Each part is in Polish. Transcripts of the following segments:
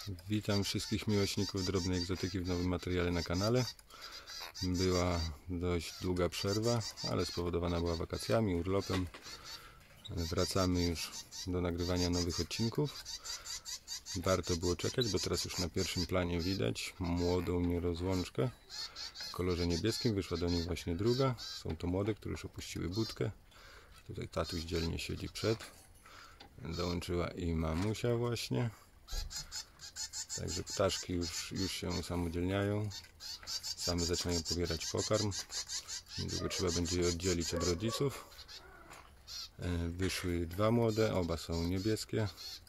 Witam wszystkich miłośników drobnej egzotyki w nowym materiale na kanale. Była dość długa przerwa, ale spowodowana była wakacjami, urlopem. Wracamy już do nagrywania nowych odcinków. Warto było czekać, bo teraz już na pierwszym planie widać młodą nierozłączkę w kolorze niebieskim. Wyszła do niej właśnie druga. Są to młode, które już opuściły budkę. Tutaj tatuś dzielnie siedzi przed. Dołączyła i mamusia właśnie. Także ptaszki już się usamodzielniają. Same zaczynają pobierać pokarm. Niedługo trzeba będzie je oddzielić od rodziców. Wyszły dwa młode, oba są niebieskie.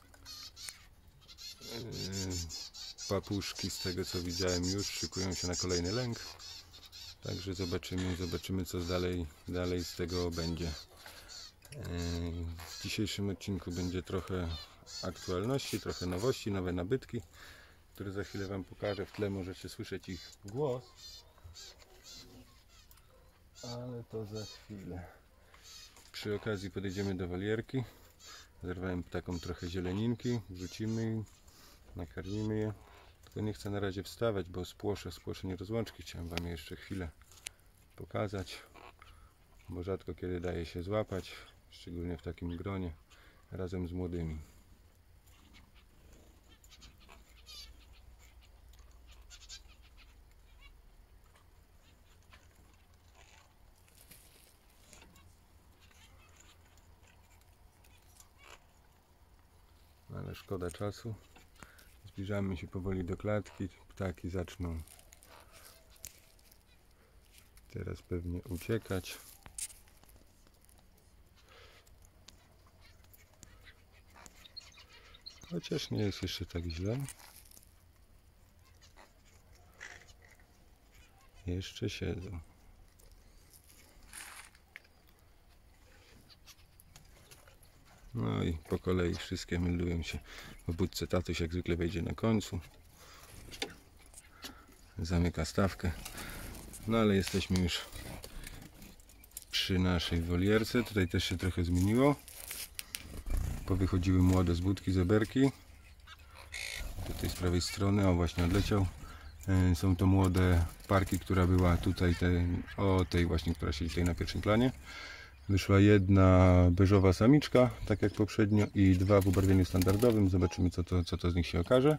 Papuszki, z tego co widziałem, już szykują się na kolejny lęk. Także zobaczymy co dalej z tego będzie. W dzisiejszym odcinku będzie trochę aktualności, trochę nowości, nowe nabytki, które za chwilę Wam pokażę. W tle możecie słyszeć ich głos, ale to za chwilę. Przy okazji podejdziemy do wolierki. Zerwałem ptakom trochę zieleninki, wrzucimy im, nakarmimy je. Tylko nie chcę na razie wstawać, bo spłoszę nierozłączki. Chciałem Wam je jeszcze chwilę pokazać, bo rzadko kiedy daje się złapać, szczególnie w takim gronie, razem z młodymi. Ale szkoda czasu. Zbliżamy się powoli do klatki. Ptaki zaczną teraz pewnie uciekać. Chociaż nie jest jeszcze tak źle. Jeszcze siedzą. No i po kolei wszystkie meldują się w budce. Tatuś jak zwykle wejdzie na końcu. Zamyka stawkę. No ale jesteśmy już przy naszej wolierce. Tutaj też się trochę zmieniło. Powychodziły młode z budki zeberki. Tutaj z prawej strony, o właśnie odleciał. Są to młode parki, która była tutaj, tej właśnie, która siedzi tutaj na pierwszym planie. Wyszła jedna beżowa samiczka, tak jak poprzednio, i dwa w ubarwieniu standardowym. Zobaczymy co to z nich się okaże.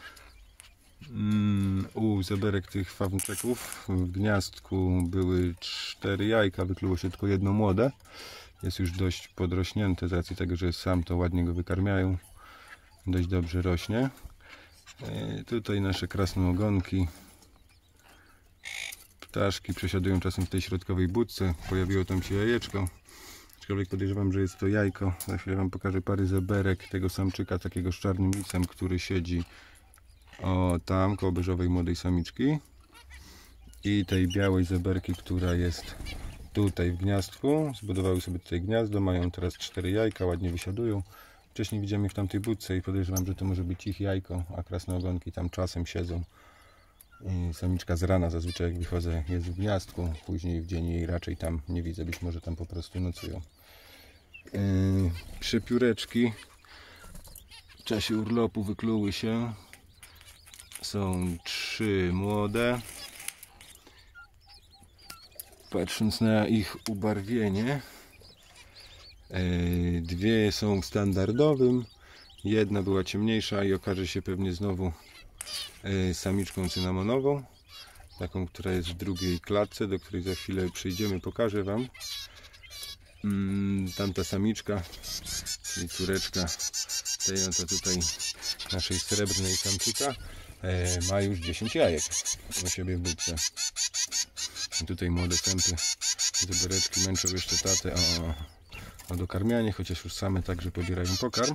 U zeberek tych fawuczeków w gniazdku były 4 jajka, wykluło się tylko jedno młode. Jest już dość podrośnięte z racji tego, że sam to ładnie go wykarmiają. Dość dobrze rośnie. Tutaj nasze krasnoogonki. Ptaszki przesiadują czasem w tej środkowej budce. Pojawiło tam się jajeczko. Aczkolwiek podejrzewam, że jest to jajko. Za chwilę Wam pokażę pary zeberek tego samczyka, takiego z czarnym lisem, który siedzi tam koło beżowej młodej samiczki. I tej białej zeberki, która jest tutaj w gniazdku. Zbudowały sobie tutaj gniazdo, mają teraz 4 jajka, ładnie wysiadują. Wcześniej widziałem je w tamtej budce i podejrzewam, że to może być ich jajko, a krasnoogonki tam czasem siedzą. I samiczka z rana zazwyczaj jak wychodzę jest w gniazdku, później w dzień jej raczej tam nie widzę, być może tam po prostu nocują. Przepióreczki w czasie urlopu wykluły się. Są 3 młode. Patrząc na ich ubarwienie, 2 są w standardowym, jedna była ciemniejsza i okaże się pewnie znowu samiczką cynamonową, taką, która jest w drugiej klatce, do której za chwilę przyjdziemy, pokażę Wam. Tamta samiczka, czyli córeczka tej oto tutaj naszej srebrnej samczyka, ma już 10 jajek u siebie w budce. Tutaj młode sępy, zebereczki męczą jeszcze tatę o dokarmianie, chociaż już same także pobierają pokarm.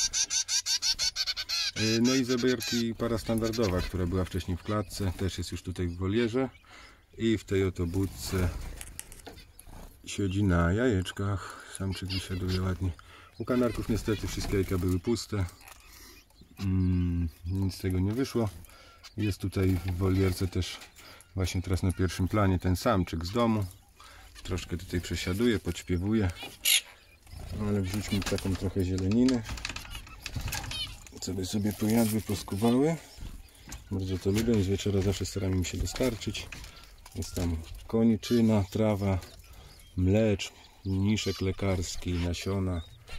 No i zeberki para standardowa, która była wcześniej w klatce, też jest już tutaj w wolierze i w tej oto budce siedzi na jajeczkach. Samczyk wysiaduje ładnie. U kanarków niestety wszystkie jajka były puste, nic z tego nie wyszło. Jest tutaj w wolierce też właśnie teraz na pierwszym planie ten samczyk z domu. Troszkę tutaj przesiaduje, podśpiewuje, ale wrzućmy taką trochę zieleniny. co by sobie pojadły, poskuwały. Bardzo to lubię, z wieczora zawsze staram im się dostarczyć. Jest tam koniczyna, trawa, mlecz, mniszek lekarski, nasiona,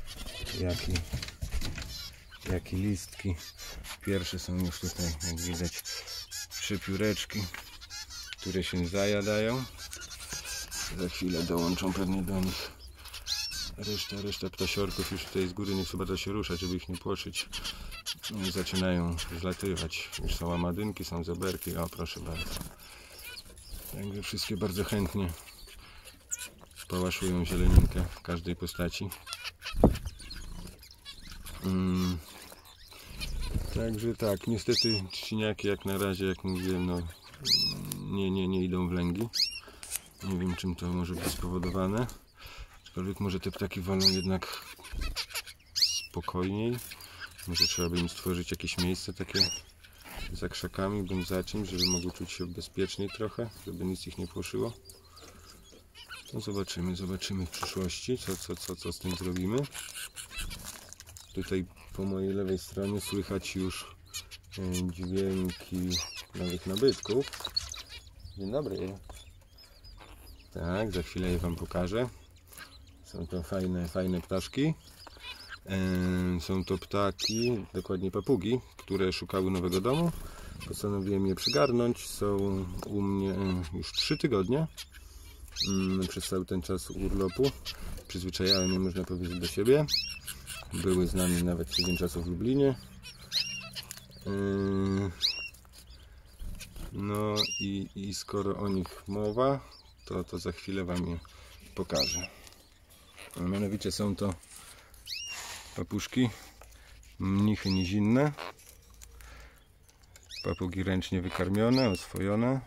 jak i listki. Pierwsze są już tutaj, jak widać, przepióreczki, które się zajadają. Za chwilę dołączą pewnie do nich reszta ptasiorków. Już tutaj z góry nie chcę bardzo się ruszać, żeby ich nie płoszyć. I zaczynają zlatywać. Już są amadynki, są zeberki. O, proszę bardzo. Także wszystkie bardzo chętnie pałaszują zieleninkę w każdej postaci. Także tak, niestety trzciniaki jak na razie, jak mówiłem, no, nie idą w lęgi. Nie wiem, czym to może być spowodowane. Aczkolwiek może te ptaki wolą jednak spokojniej. Może trzeba by im stworzyć jakieś miejsce takie za krzakami bądź za czymś, żeby mogły czuć się bezpieczniej trochę, żeby nic ich nie płoszyło. No zobaczymy w przyszłości, co z tym zrobimy. Tutaj po mojej lewej stronie słychać już dźwięki nowych nabytków. Dzień dobry. Tak, za chwilę je Wam pokażę. Są to fajne ptaszki. Są to ptaki, dokładnie papugi, które szukały nowego domu. Postanowiłem je przygarnąć. Są u mnie już 3 tygodnie. Przez cały ten czas urlopu przyzwyczajałem je, można powiedzieć, do siebie. Były z nami nawet tydzień czasu w Lublinie. No i skoro o nich mowa, to za chwilę Wam je pokażę. A mianowicie są to papuszki, mnichy nizinne, papugi ręcznie wykarmione, oswojone.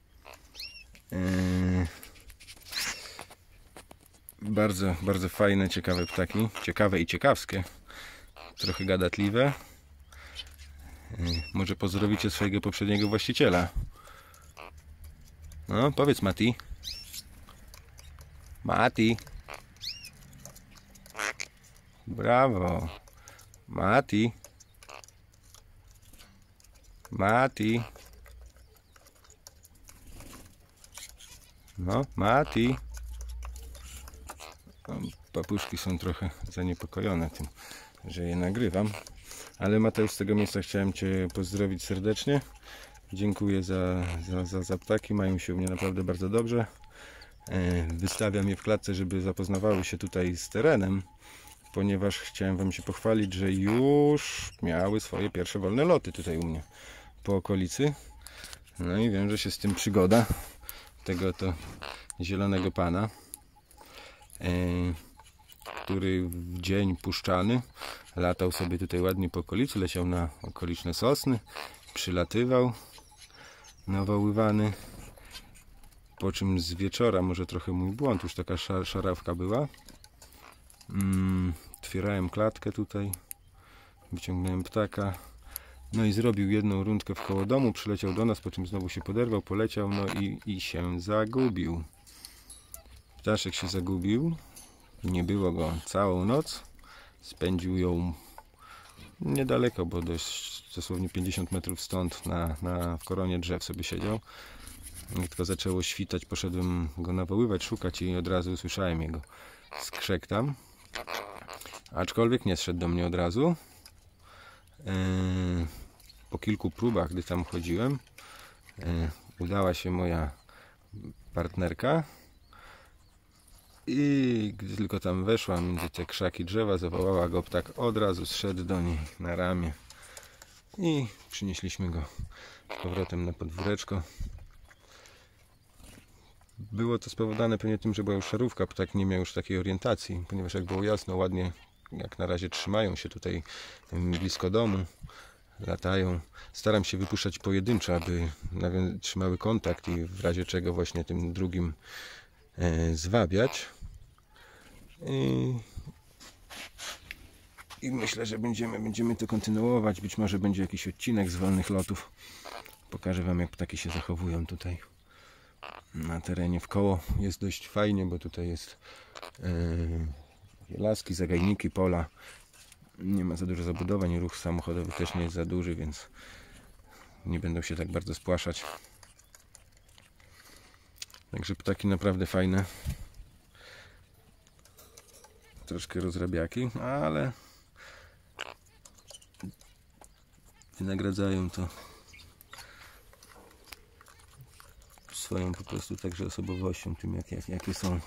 Bardzo fajne, ciekawe ptaki, ciekawe i ciekawskie, trochę gadatliwe. Może pozdrowicie swojego poprzedniego właściciela. No, powiedz Mati. Mati. Brawo. Mati. Mati. No, Mati. Papuszki są trochę zaniepokojone tym, że je nagrywam. Ale Mateusz, z tego miejsca chciałem Cię pozdrowić serdecznie. Dziękuję za ptaki. Mają się u mnie naprawdę bardzo dobrze. Wystawiam je w klatce, żeby zapoznawały się tutaj z terenem, ponieważ chciałem Wam się pochwalić, że już miały swoje pierwsze wolne loty tutaj u mnie po okolicy. No i wiem, że się z tym przygoda tego to zielonego pana, który w dzień puszczany latał sobie tutaj ładnie po okolicy, leciał na okoliczne sosny, przylatywał nawoływany, po czym z wieczora, może trochę mój błąd, już taka szarawka była, otwierałem klatkę tutaj, wyciągnąłem ptaka, no i zrobił jedną rundkę wkoło domu, przyleciał do nas, po czym znowu się poderwał, poleciał, no i się zagubił. Ptaszek się zagubił, nie było go całą noc, spędził ją niedaleko, bo dość dosłownie 50 metrów stąd w koronie drzew sobie siedział. Jak tylko zaczęło świtać, poszedłem go nawoływać, szukać i od razu usłyszałem jego skrzek tam. Aczkolwiek nie zszedł do mnie od razu. Po kilku próbach, gdy tam chodziłem, udała się moja partnerka i gdy tylko tam weszła między te krzaki drzewa, zawołała go, ptak od razu zszedł do niej na ramię i przynieśliśmy go z powrotem na podwóreczko. Było to spowodowane pewnie tym, że była już szarówka, ptak nie miał już takiej orientacji, ponieważ jak było jasno, ładnie, jak na razie trzymają się tutaj blisko domu, latają. Staram się wypuszczać pojedynczo, aby trzymały kontakt i w razie czego właśnie tym drugim zwabiać. I myślę, że będziemy to kontynuować. Być może będzie jakiś odcinek z wolnych lotów. Pokażę Wam, jak ptaki się zachowują tutaj na terenie. Wkoło jest dość fajnie, bo tutaj jest laski, zagajniki, pola. Nie ma za dużo zabudowań, ruch samochodowy też nie jest za duży, więc nie będą się tak bardzo spłaszać. Także ptaki naprawdę fajne. Troszkę rozrabiaki, ale wynagradzają to swoją po prostu także osobowością, tym jakie są.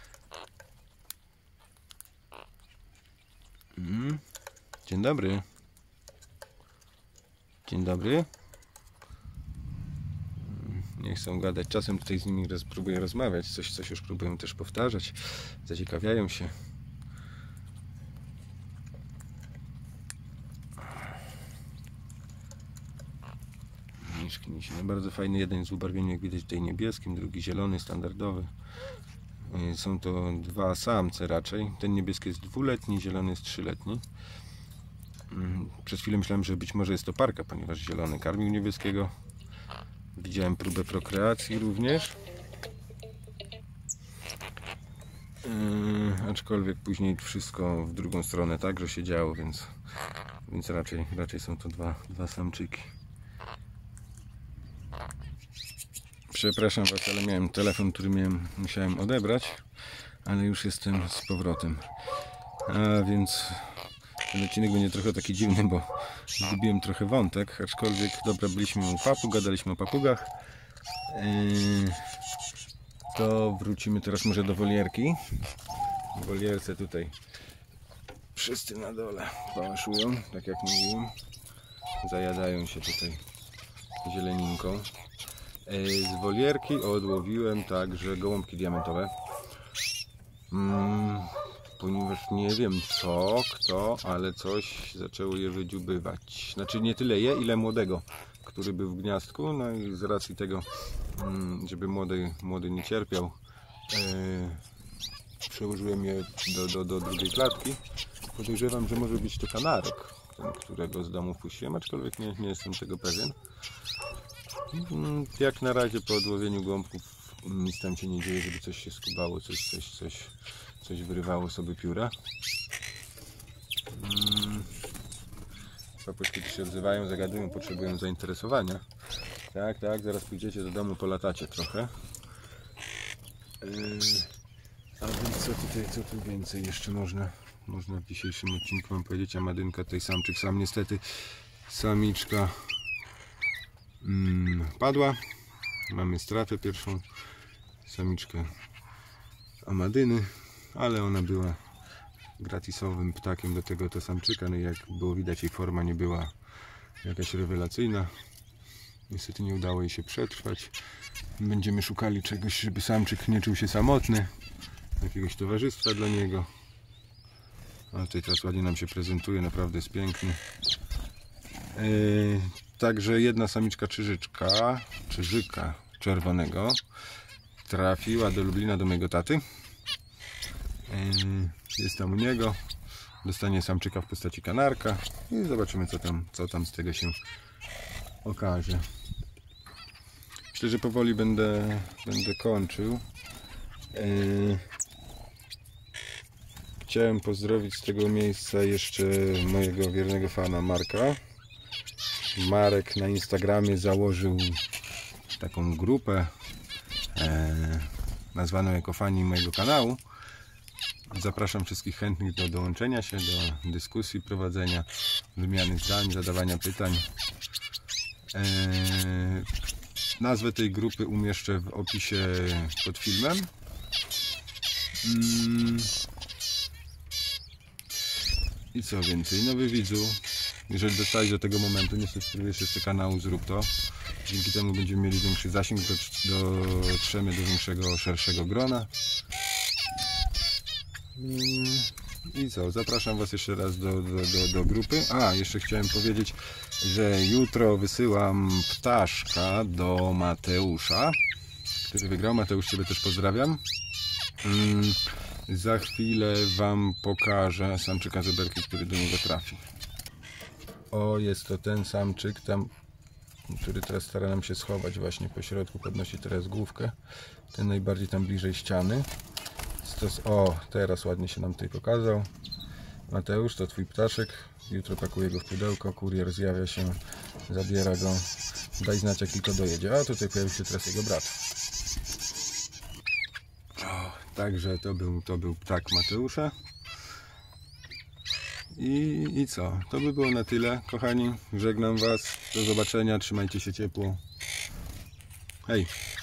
Dzień dobry. Dzień dobry. Nie chcą gadać. Czasem tutaj z nimi próbuję rozmawiać. Coś już próbuję też powtarzać. Zaciekawiają się. Miszki. Bardzo fajny. Jeden z ubarwień, jak widać, tutaj niebieskim, drugi zielony, standardowy. Są to dwa samce raczej. Ten niebieski jest 2-letni, zielony jest 3-letni. Przez chwilę myślałem, że być może jest to parka, ponieważ zielony karmił niebieskiego. Widziałem próbę prokreacji również. Aczkolwiek później wszystko w drugą stronę także się działo, więc raczej są to dwa samczyki. Przepraszam Was, ale miałem telefon, który musiałem odebrać, ale już jestem z powrotem. A więc ten odcinek będzie trochę taki dziwny, bo zgubiłem trochę wątek, aczkolwiek dobra, byliśmy u papug, gadaliśmy o papugach. To wrócimy teraz może do wolierki. W wolierce tutaj wszyscy na dole pałaszują, tak jak mówiłem. Zajadają się tutaj zieleninką. Z wolierki odłowiłem także gołąbki diamentowe. Ponieważ nie wiem kto, ale coś zaczęło je wydziubywać. Znaczy nie tyle je, ile młodego, który był w gniazdku. No i z racji tego, żeby młody nie cierpiał, przełożyłem je do drugiej klatki. Podejrzewam, że może być to kanarek, którego z domu wpuściłem, aczkolwiek nie jestem tego pewien. Jak na razie po odłowieniu gołąbków nic tam się nie dzieje, żeby coś się skubało, coś wyrywało sobie pióra. Papuszki się odzywają, zagadują, potrzebują zainteresowania. Tak, zaraz pójdziecie do domu, polatacie trochę. A więc co tu więcej jeszcze można w dzisiejszym odcinku wam powiedzieć? Amadynka, tutaj samczyk sam, niestety samiczka padła. Mamy stratę pierwszą, samiczkę Amadyny, ale ona była gratisowym ptakiem do tego samczyka. No i jak było widać, jej forma nie była jakaś rewelacyjna. Niestety nie udało jej się przetrwać. Będziemy szukali czegoś, żeby samczyk nie czuł się samotny, jakiegoś towarzystwa dla niego. A tutaj teraz ładnie nam się prezentuje, naprawdę jest piękny. Także jedna samiczka czyżyka czerwonego trafiła do Lublina do mojego taty. Jest tam u niego. Dostanie samczyka w postaci kanarka i zobaczymy co tam z tego się okaże. Myślę, że powoli będę kończył. Chciałem pozdrowić z tego miejsca jeszcze mojego wiernego fana Marka. Marek na Instagramie założył taką grupę nazwaną jako fani mojego kanału. Zapraszam wszystkich chętnych do dołączenia się, do dyskusji, prowadzenia, wymiany zdań, zadawania pytań. Nazwę tej grupy umieszczę w opisie pod filmem. I co więcej, nowy widzu, jeżeli dostałeś do tego momentu, nie subskrybujesz jeszcze kanału, zrób to. Dzięki temu będziemy mieli większy zasięg, dotrzemy do większego, szerszego grona. I co, zapraszam Was jeszcze raz do grupy. A, jeszcze chciałem powiedzieć, że jutro wysyłam ptaszka do Mateusza, który wygrał. Mateusz, Ciebie też pozdrawiam. Za chwilę Wam pokażę samczyka zeberki, który do niego trafi. O, jest to ten samczyk tam, który teraz stara nam się schować właśnie po środku, podnosi teraz główkę. Ten najbardziej tam bliżej ściany. O, teraz ładnie się nam tutaj pokazał. Mateusz, to twój ptaszek. Jutro pakuję go w pudełko, kurier zjawia się, zabiera go. Daj znać, jak tylko dojedzie. A tutaj pojawił się teraz jego brat. O, także to był ptak Mateusza. I co? To by było na tyle, kochani. Żegnam was. Do zobaczenia. Trzymajcie się ciepło. Hej!